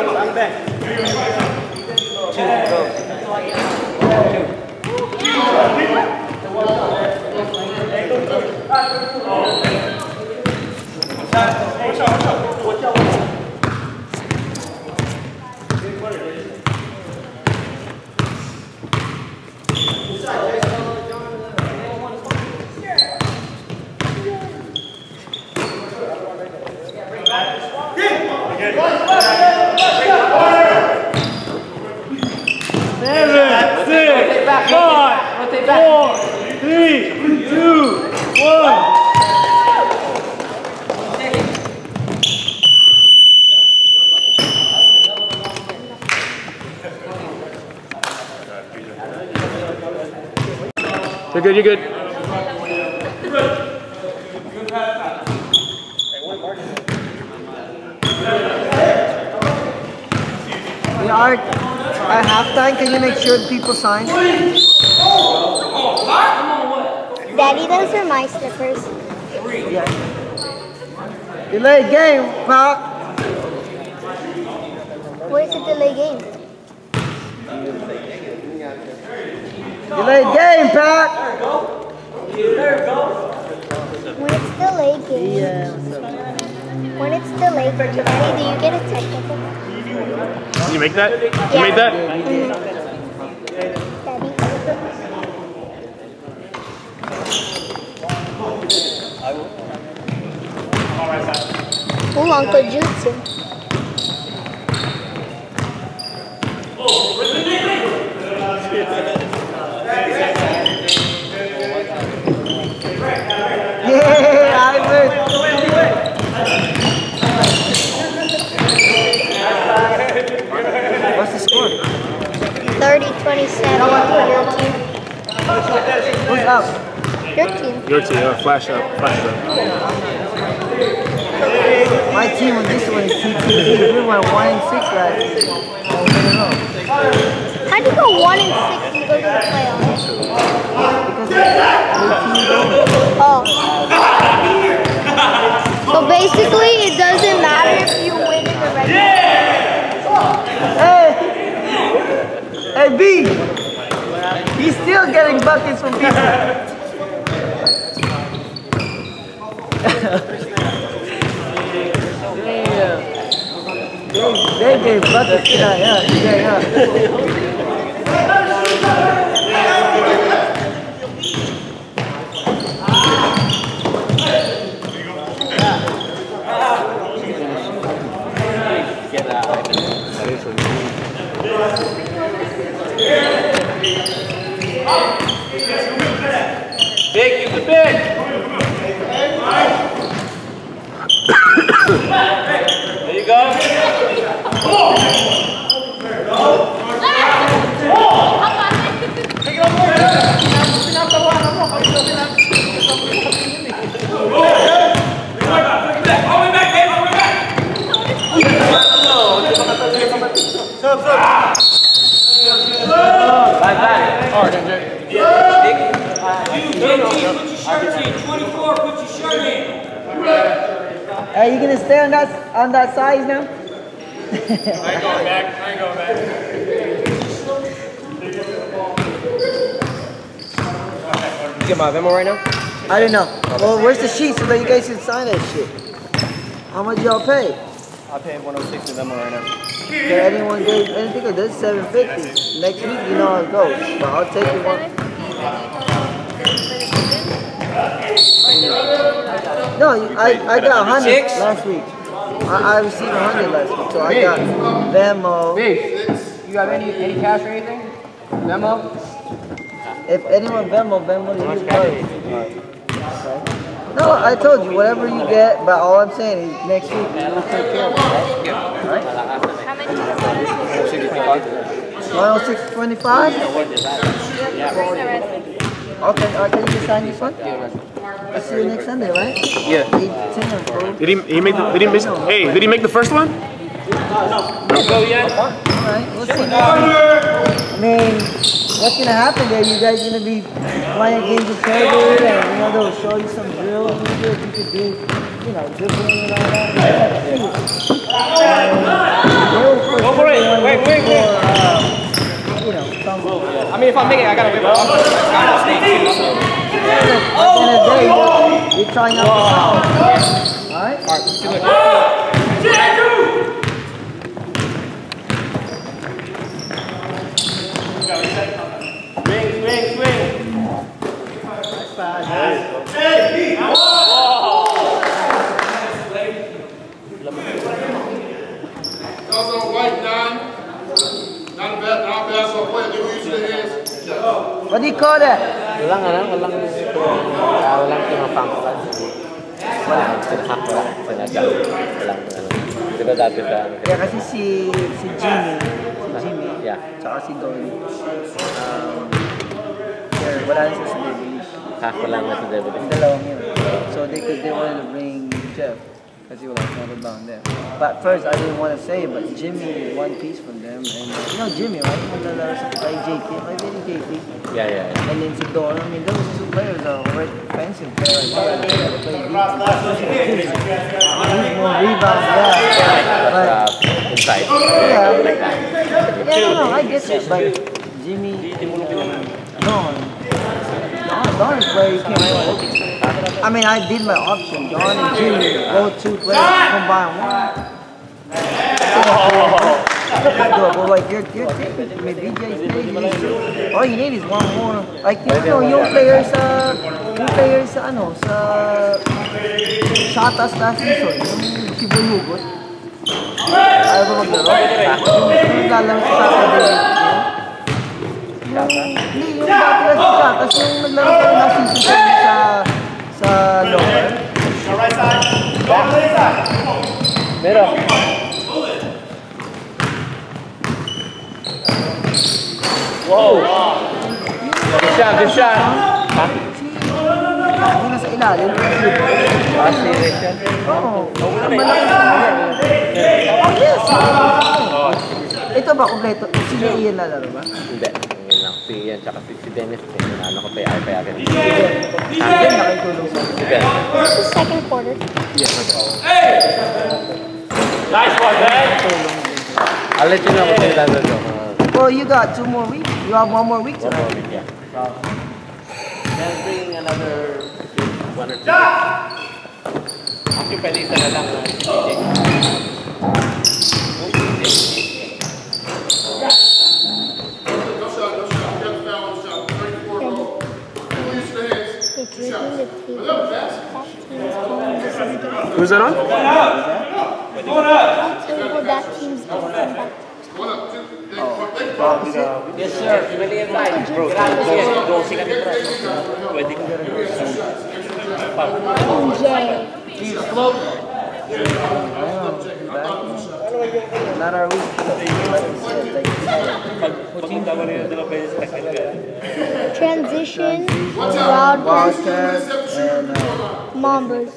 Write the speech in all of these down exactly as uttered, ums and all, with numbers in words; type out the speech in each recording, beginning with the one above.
You're good, you're good. Yeah, Art, at halftime, can you make sure the people sign? Daddy, those are my slippers. Yeah. Delayed game, Pop. Where's the delay game? Delayed game, Pat. When it's delayed game. Yeah. When it's delayed, Daddy, do you get a technical? Did you make that? You Yeah. made that? Mm-hmm. Daddy. Oh, Uncle Jutsu. Yeah, I would. What's the score? thirty twenty-seven. Your team. Who's up? Your team. Your team, uh, flash up, flash up. My team was this one is T T. We went one and six last year. How do you go one and six and go to the playoffs? Oh. So basically, it doesn't matter if you win in the regular. Hey, hey B, he's still getting buckets from people. They, they gave buckets. Yeah, yeah, yeah, yeah. Big, use the big! There you go. twenty-four, put your shirt in. Are you gonna stay on that on that size now? I ain't going back. I ain't going back. You get my Venmo right now? I don't know. Well, where's the sheet so that you guys can sign that shit? How much y'all pay? I paid one oh six in Venmo right now. Okay, anyone gave anything of this seven fifty. Next week you know how it goes. But I'll take it one. No, I, I got a hundred last week. I, I received a hundred last week, so I got Venmo. Big, you have any any cash or anything? Venmo? If anyone Venmo, Venmo to you first. No, I told you, whatever you get, but all I'm saying is next week we'll take care of it, right? How many? one oh six twenty-five? Okay, uh, can you just sign this one? I'll see you next Sunday, right? Yeah. eight ten, bro. Did he, he make the, did he miss, hey, did he make the first one? No, no. Go yet? Alright, we'll see. I mean, what's gonna happen there? You guys gonna be playing games of Kerber and you know they'll show you some drill and you could do, you know, dribbling and all that. And they'll for Go for it. sure Wait, wait, wait. for, uh, you know, some. I mean, if I make it, I gotta whip it. I'm gonna stay too, so. At the end of the day, you try not to foul. Alright? Alright, see you later. Swing, swing, swing. Also white nine. Not bad, not bad. So play. They were using their hands. What do you call that? Walang ano, walang uh, walang pinapangkat. Wala, sinasak wala, sinadya. Walang ano. Di ba dati sa... Yeah, kasi si si Jimmy, si Jimmy, Yeah. tsaka si Donnie, um, yeah, wala na siya sa Devilish. Half lang na sa Devil. Yung dalawang yun. So they could, they wanted to bring Jeff, kasi wala siya rebound there. But first, I didn't want to say, but Jimmy one piece from them, and uh, you know Jimmy, right? Maglalaro sa kay J K, kay Benny J K. Yeah, yeah, yeah. And then si Don, I mean, those two players are already offensive players. They play defense. He's more rebounds, yeah. But, But, uh, inside. yeah, Like that. yeah, no, no, I get it, but Jimmy, Don, Don, Don is where you can't. I mean, I did my option. Don and Jimmy, both two players combine one. But like you're, you're taking, I mean, B J's taking, all you need is one more. Like, you know, yung players sa, yung players sa, ano, sa Shatas last season, yung si Bulugot. Ayaw ba maglaro? Yung naglalaro sa Saturday. Hindi, yung dati na si Shatas, yung naglaro pa rin last season sa, sa lower. Meron. Wow! Good shot, good shot. Ha? Yung nasa ilalim. Ah, serious yan? Oo. Ang malaki sa Oh, yes. Ito ba, kompleto? Si Ian lalaro ba? Hindi. Ngayon lang. Si Ian, tsaka si, si Dennis. Eh, ano ko pa ay payagan. Si Ian nakitulong sa Si Ben. This is second quarter. Nice one, man. I'll let you know kung sila dito. Well, you got two more weeks. You have one more week One more tonight. week, yeah. Then bring another one or two. Actually, pwede isa na lang. uh, D J. No shot, no shot. We got the foul on the shot. thirty-four goal. Who will use their hands? It's within the team. Was that was fast? That team's going. This is good. Who's that on? Until that team's going back. One up, two. They, they, Yes, sir. Pwede yan tayo. Bro, go sila ni Bro. Pwede ka. Not our week. Transition, Wild West, Wildcats and uh, Mambas.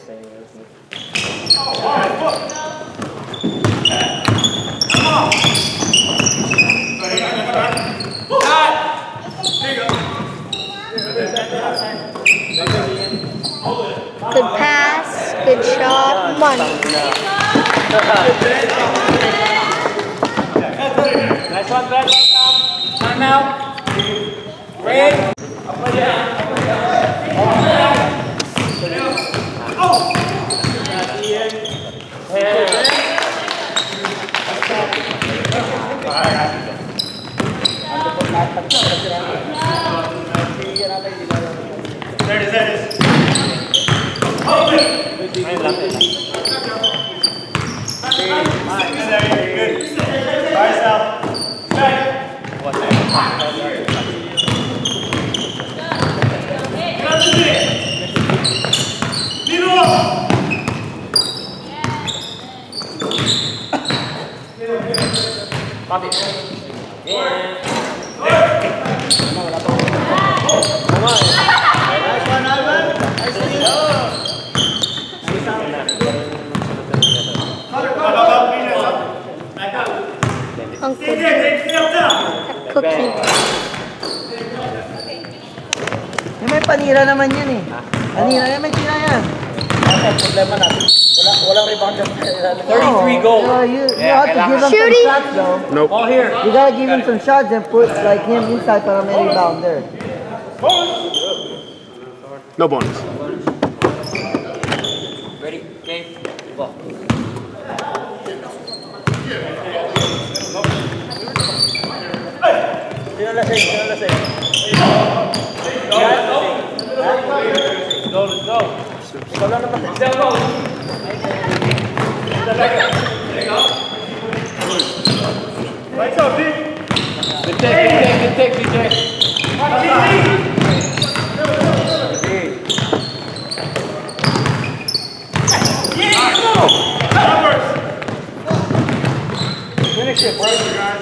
Good pass, good shot, money. Nice one, Ben. Time out. Great. Uncle Cookie. Eh, may panira naman yan eh. Panira yan, may tira yan. ang problema natin. Wala, walang rebound. thirty-three goals. No, you, you have to give him Shooting. some shots though. Nope. All here. You gotta give him some shots and put like him inside para may rebound there. No bonus. Ready? Game. Ball. Sino lasing? Sino lasing? Let's go, let's go. Ikaw lang naman. Let's go. Lights up, D. Good take, good take, good take, D J. Finish it, bro.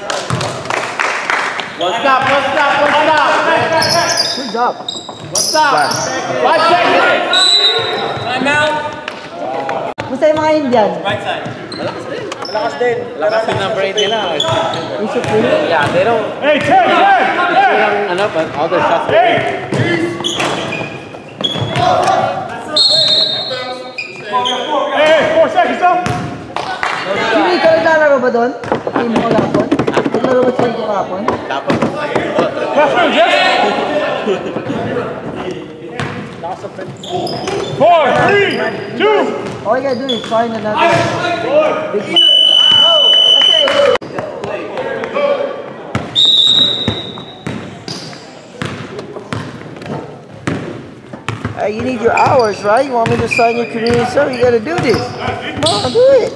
One stop, one stop, one stop. Good job. One stop. Five seconds. Time out. Musta yung mga Indian? Right side. Malakas din. Lakas yung number eight nila. You should win. Yeah, they don't... Hey, ten, ten, Silang, ano, but all their shots are great. Hey, four seconds, though. Sino ikaw naglalaro ba doon? Team mo kahapon? Naglaro ba sa ito kahapon? Tapos, Last round, yes? Four, three, two. All you gotta do is find another big man. Hey, you need your hours, right? You want me to sign your community service? You gotta do this. Come on, do it.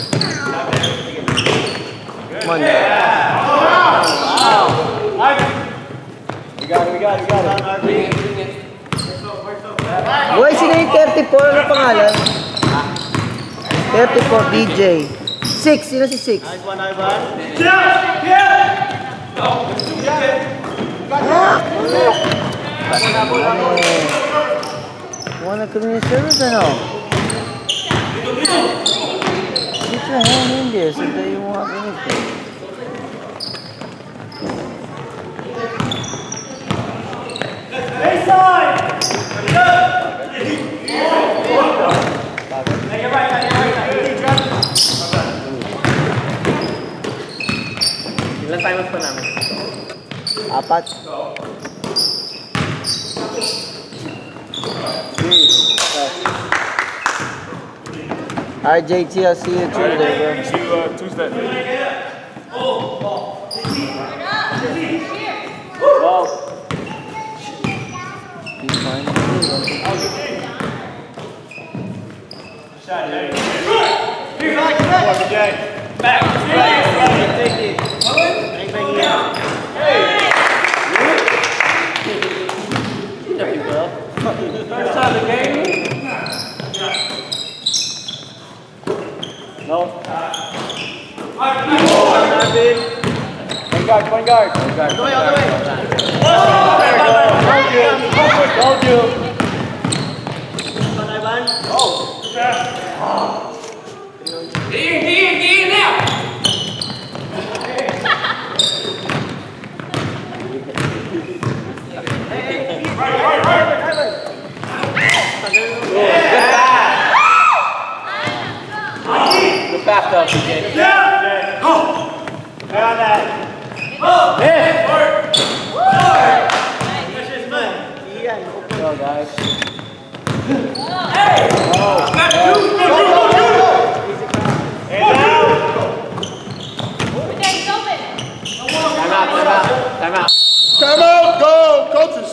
Come on now. We got it, we got it, we got it. Boy, sino yung thirty-four? Ano pangalan? thirty-four, D J. six, sino si six? Nice one, Ivan. Yeah, yeah. Want a community service or no? Get your hand in there so that you want anything. Baseline. Hey, you're right side, you're right side. ilan times pa namin? Apat. Alright, J T, I'll see you Tuesday, bro. See you uh, Tuesday. Ball. He's fine. Shot, Jay. Back. Back. Take it. Bang, bang, yeah. Hey. First time the game. No. Oh, not big. Point guard, point guard. Point guard. Go away, all the way. There you go. Told you. Told you. Ivan. Oh. Get in, get in, get in now. Right, right, right, right. Good pass though, D J. Yeah! Go! Stay on that. Oh! Hey! Work! Work! That's just mine. Go, guys. Hey! Oh! Go, go, go, go! Hey, down! Time out, time out, time out. Time out, go, coaches.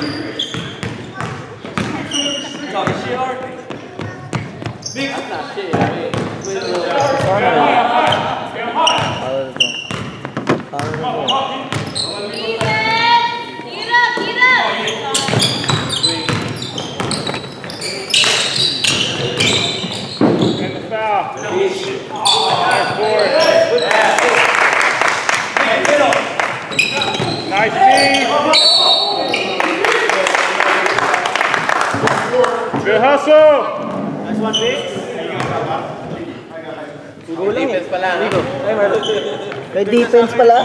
Talking shit, Art? Big. That's not shit, I mean. And the foul. Nice board. Nice feed. Good hustle. Nice one, Big. Defense pala. May defense pala.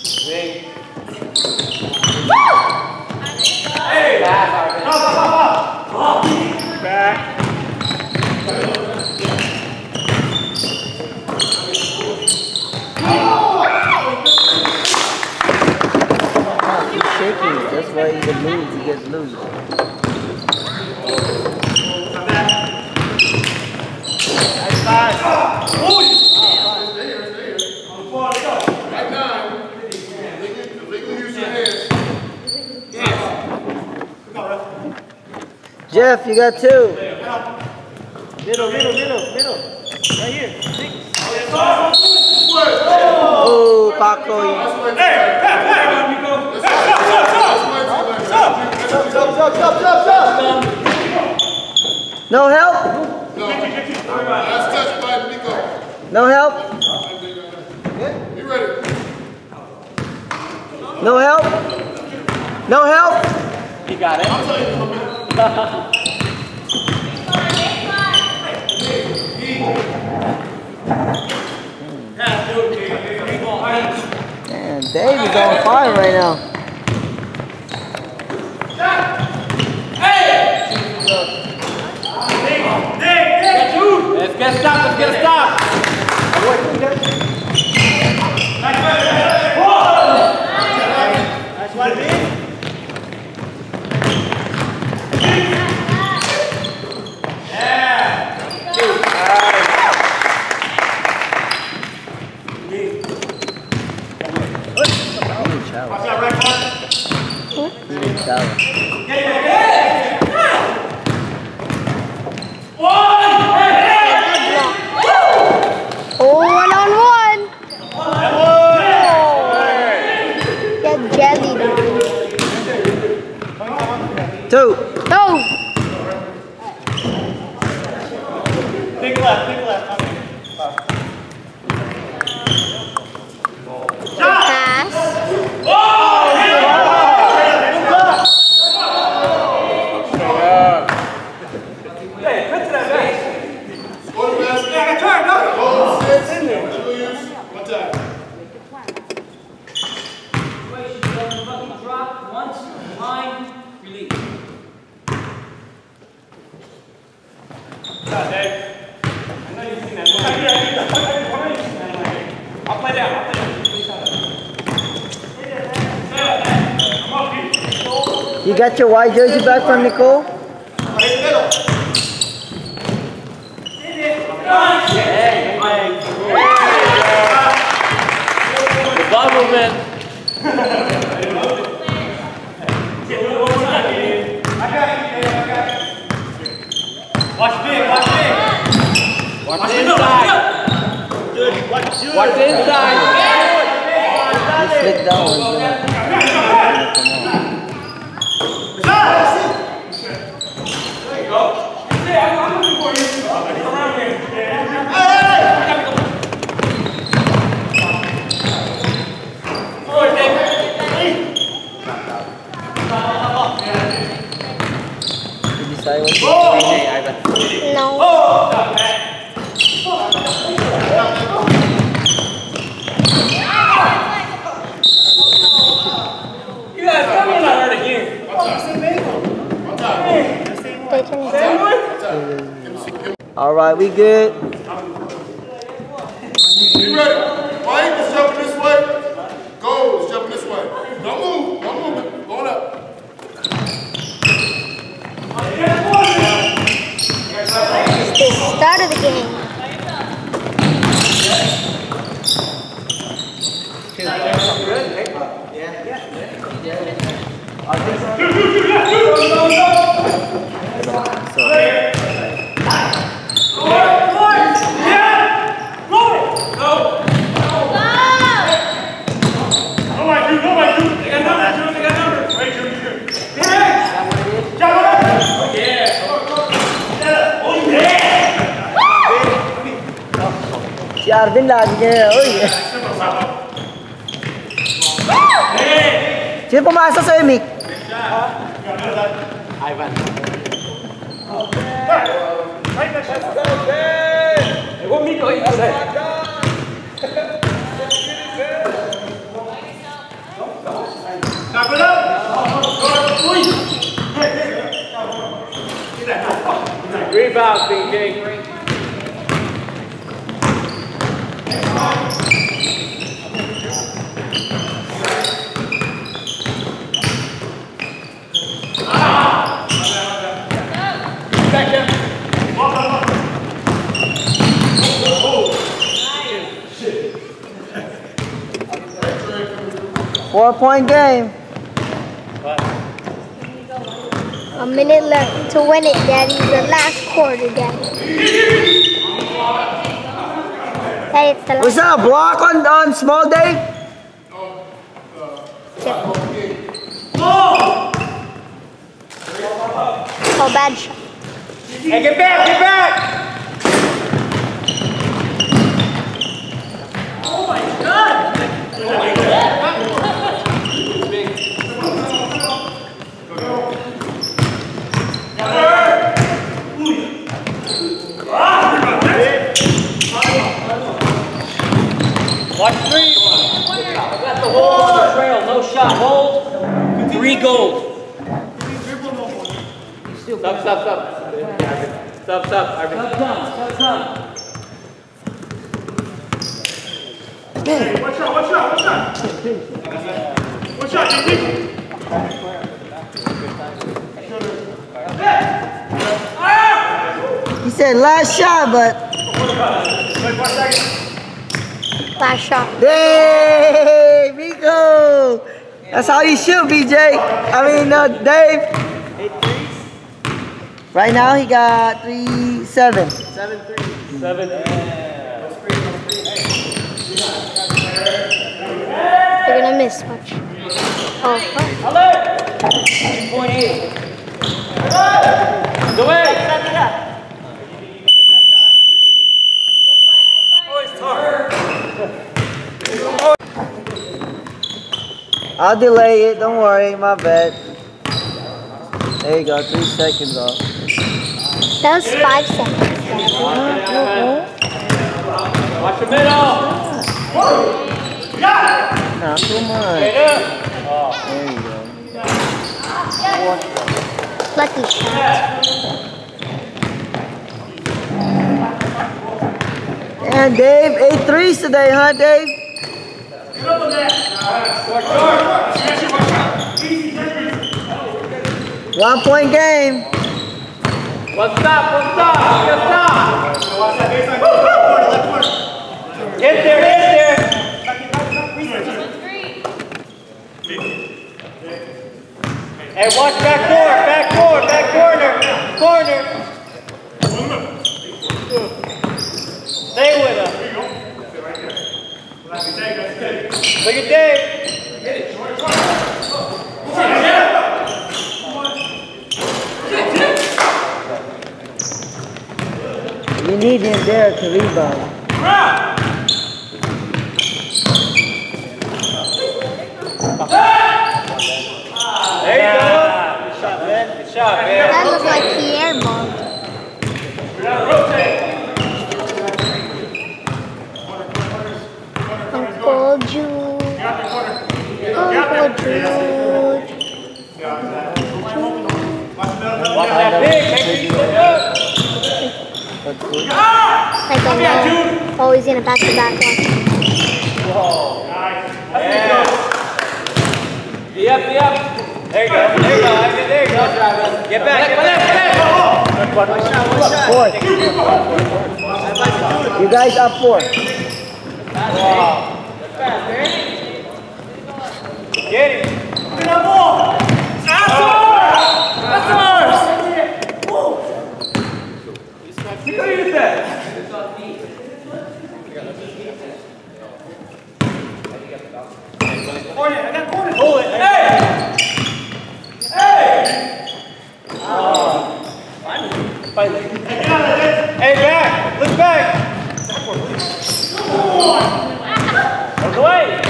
Hey! Jeff, you got two. Middle, middle, middle, middle. Right here. Oh, Paco. Hey, hey, hey, Nico. Stop, stop, stop, stop, stop, stop, stop, stop. No help? No. Last touch by Nico. No help? You ready? No help? No help? He got it. Man, Dave is on fire right now. Let's get a stop, let's get a stop. Nice one, B. Oh, one on one. Get jellied. Two. No. Big left, big left. Pass. You got your white jersey back from Nicole? The ball movement. Watch big, watch big. Watch the inside. Watch the inside. You flick that one. Did you decide what you No. You guys, come on, I heard again. They turn it. All right, we good. You ready? White is jumping this way. Gold is jumping this way. Don't move. Don't move. Going up. It's the start of the game. Yaar bin lagi niya. Uy. Sino pumasok sa Mick? Ivan. Rebound, B J. Four point game. A minute left to win it, Daddy. The last quarter, Daddy. Daddy, it's the last. Was that a block on, on Small Dave? Oh, bad shot. Hey, get back, get back! Watch three. Got the hold on the trail, no shot, hold. Three gold. Stop, stop, stop. Stop, stop, Arvin. Stop, stop, stop. Hey, watch out, watch out, watch out. Watch out, J T. He said last shot, but. Last shot. Hey, Rico! That's how you shoot, B J. I mean, uh, Dave. Right now, he got three, seven. Seven, three. Seven, They're gonna miss much. Oh, what? two point eight. The way! I'll delay it, don't worry, my bad. There you go, three seconds off. That was five seconds. Watch the middle! Not too much. There you go. Lucky shot. And Dave, eight threes today, huh, Dave? One point game. One stop, one stop, one stop! Get there, get there! Hey, watch back door, back door, back corner, corner! Stay with us. Look at Dave. You need him there to rebound. There you go. Good shot, man. Good shot, man. That looks like Pierre ball. Uncle Jude. Uncle Jude. Watch that big. Make sure you look up. I don't know. Oh, he's gonna pass the back one. Yeah. Be up, be up. There you go. There you go. There you go. Get back, get back. Four. You guys up four. Wow. Get him. That's ours! That's ours! Look at you there. Corner, I got corner. Pull it. Hey! Hey! Oh. Finally. Hey, back! Look back! Out of the way!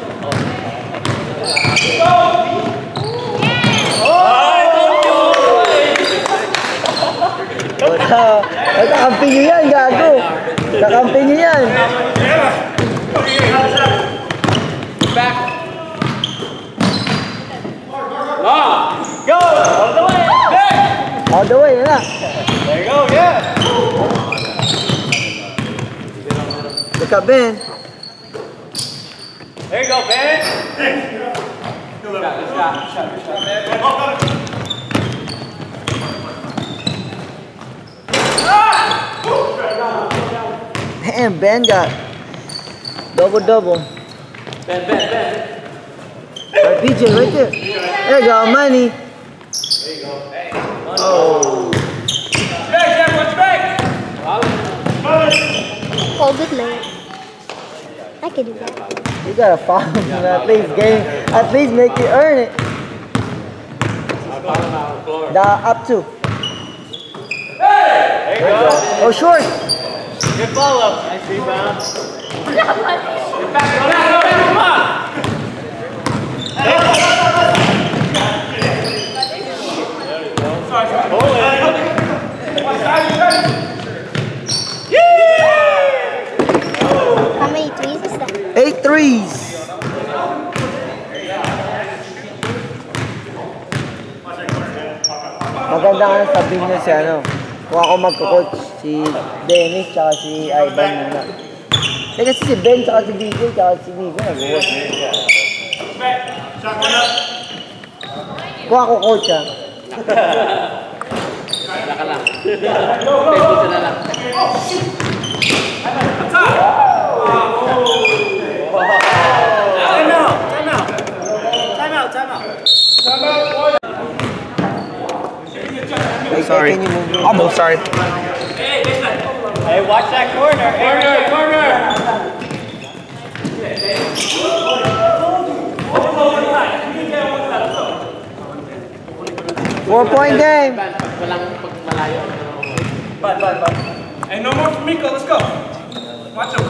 Kakampi nyo yan, gago. Kakampi nyo yan. Back. Ah, go! All the way! Back! All the way, yun na. There you go, yeah! Look at Ben. There you go, Ben! Good shot, good shot, good shot, good shot. Damn, Ben got double double. Ben, Ben, Ben. B J, right there. There you go, money. Oh. Oh, good lane. I can do that. You gotta follow him at least game. At least make it earn it. Nah, up two. There you go. Oh, short. Good follow. Nice rebound. Get back, go back, go back, come on. Hold it. How many threes is that? Eight threes. Maganda nga sabihin niya si ano. Kung ako magko-coach, si Dennis tsaka si Ivan muna. Eh kasi si Ben tsaka si B J tsaka si Nico nag-work. Kung ako coach ah. Wala ka lang. Facebook na lang. Time out, time out. Time out, time out. Sorry. Can you move? I'll move, sorry. Hey, watch that corner. Corner, corner. Four point game. Walang pagmalayo. Bud, bud, bud. Hey, no more for Miko. Let's go. Watch him.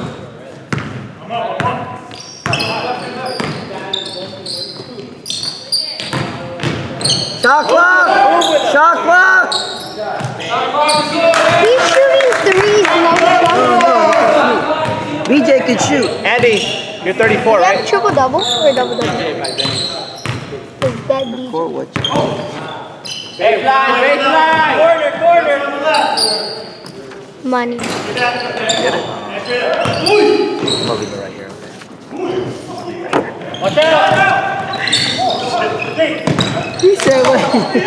Shot clock. Shot clock. He's shooting threes and I'm B J can shoot. Andy, you're thirty-four, Is that right? triple double or double double? Is that B J? For what? Baseline, baseline. Corner, corner. Money. I'll leave it right here. Watch out. He said what?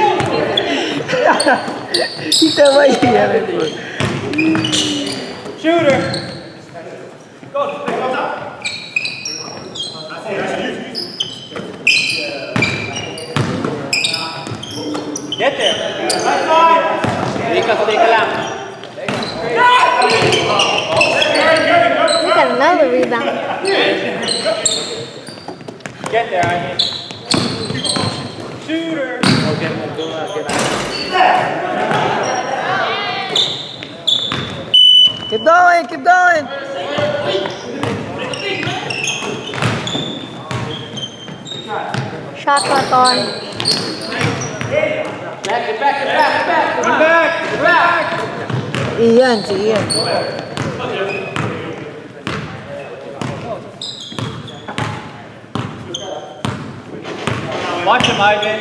He said what? Shooter. Get there. Tika, tika lang. We got another rebound. Get there, I mean. Shooter. Okay, go out, get out. Keep going, keep going. Shot clock on. Back, get back, get back, get back. Come back. Come back. Ian, si Ian. Watch him, Ivan.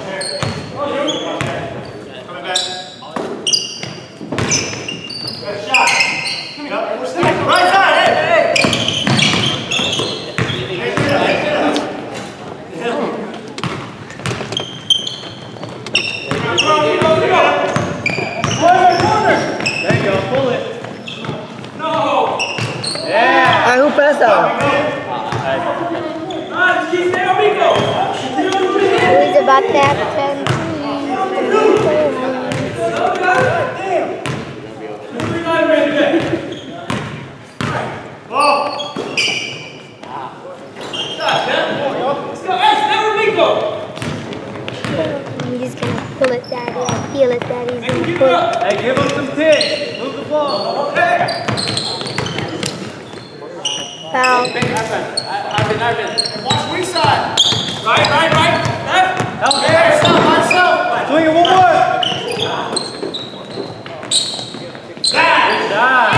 Right side, hey, hey. There you go, pull it. No. Yeah. Ay, who passed out? Who's about that ten He's gonna pull it, Daddy. I feel it, Daddy. He's gonna pull it. Hey, give him some tips. Move the ball. Foul. Arvin, Arvin. Watch weak side. Right, right, right. Left. Help Hey, there. stop, right, stop. Swing it one more. Good job.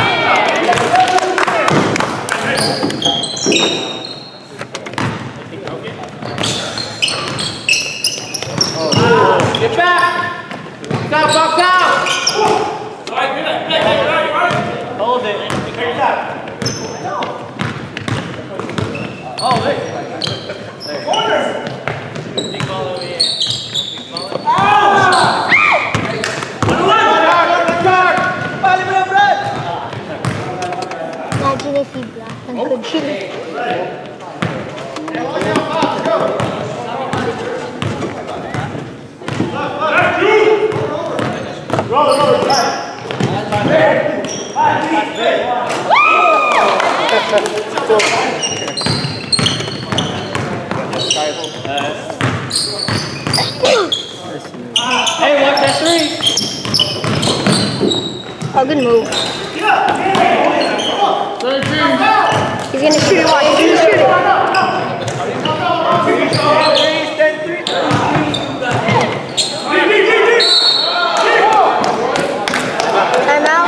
Get back. Box out, box out. Hold it. Oh, there. There. Big ball over here. Big ball. Imagine if he blocked and could shoot it. Hey, watch that three. Oh, good move. He's gonna shoot it. Watch. He's gonna shoot it. Time out.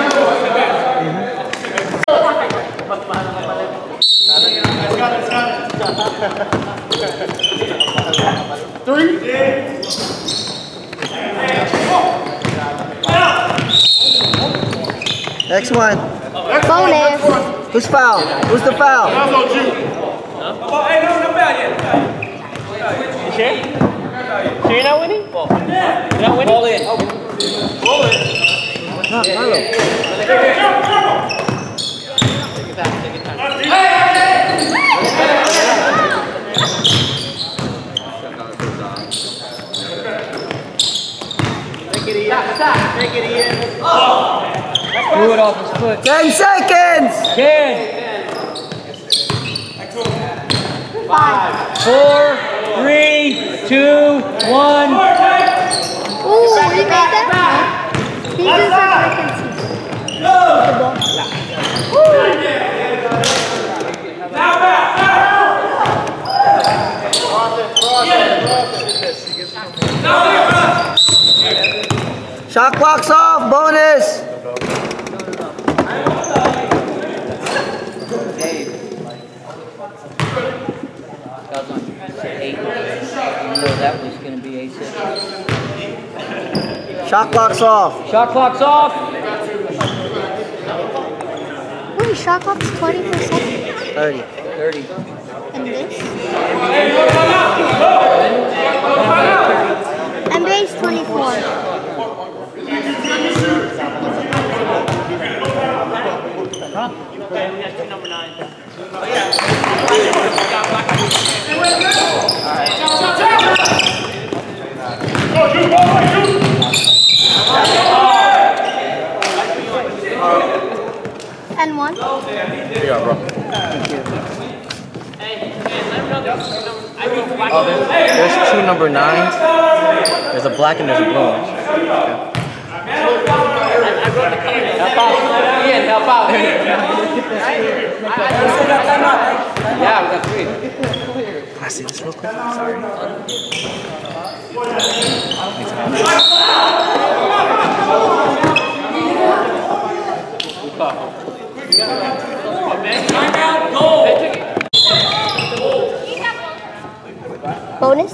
Three. Next one. Bonus. Who's foul? Who's the foul? That's on you. You sure? So you're not winning? You're not winning? Ball in. Ball in. Not Marlo. Take it in. Blew it off his foot. Ten seconds! Ten. Five. Four, three, two, one. Ooh, you made that? He just like I can see. The ball. Shot clock's off, bonus! That was on eight. Even though that was going to be a six. Shot clock's off. Shot clock's off. Wait, shot clock's twenty-four seconds. thirty. thirty. And this? N B A's twenty-four. And one. Here you go, bro. Oh, there's, there's two number nines. There's a black and there's a blue one. Help out. Ian, help out. Yeah, we got three. Can I see this real quick? Sorry. Bonus?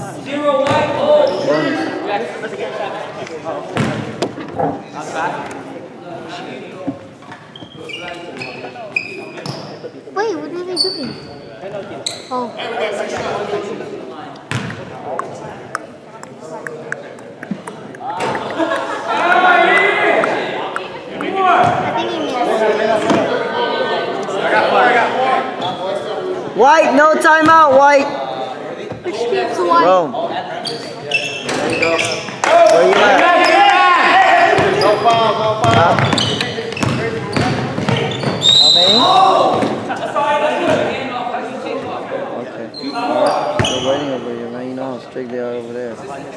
Wait, what are they doing? Oh. I think he missed. White, no timeout, White. Which keeps the one? Rome. Where you at? No foul, no foul. How many? Okay. They're waiting over here, man. You know how strict they are over there.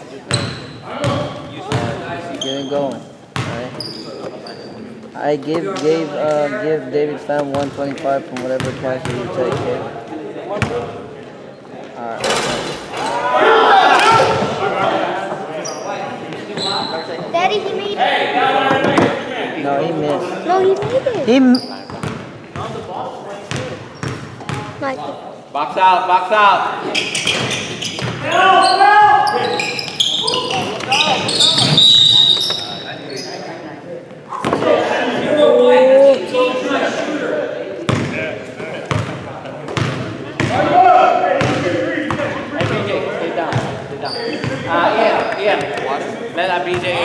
Get it going. Alright. I give gave uh give David Pham one twenty-five from whatever cash that you take here. Alright. Daddy, he made it. No, he missed. No, he made it. He m Like, Box out, box out. Hey, B J, stay down, stay down. Uh, Ian, Ian, let that B J uh,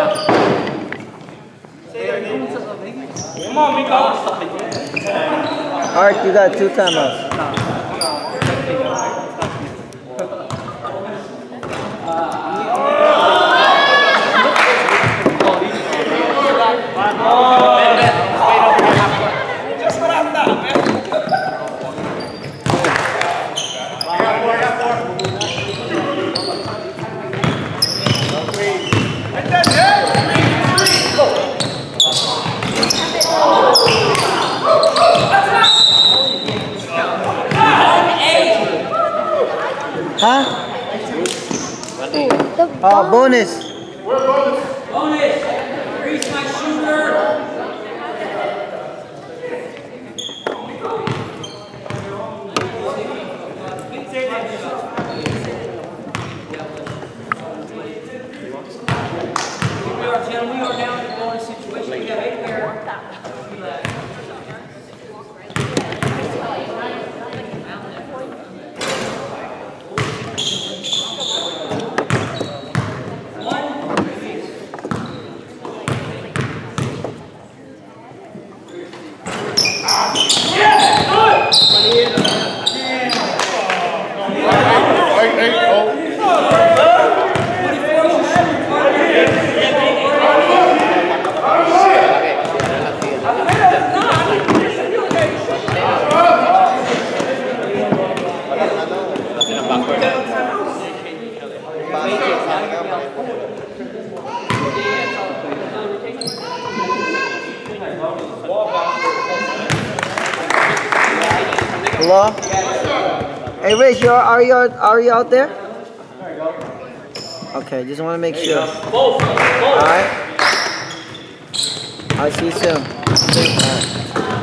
stay down. Come on, Miko. Art, you got two timeouts. Uh, bonus. Bonus. Increase my shooter. We are, Jen, we are down in the bonus situation. We have eight pair. Hello? Hey Rich, you are, are you are you out there? Okay, just want to make sure. Alright. I'll see you soon. Alright.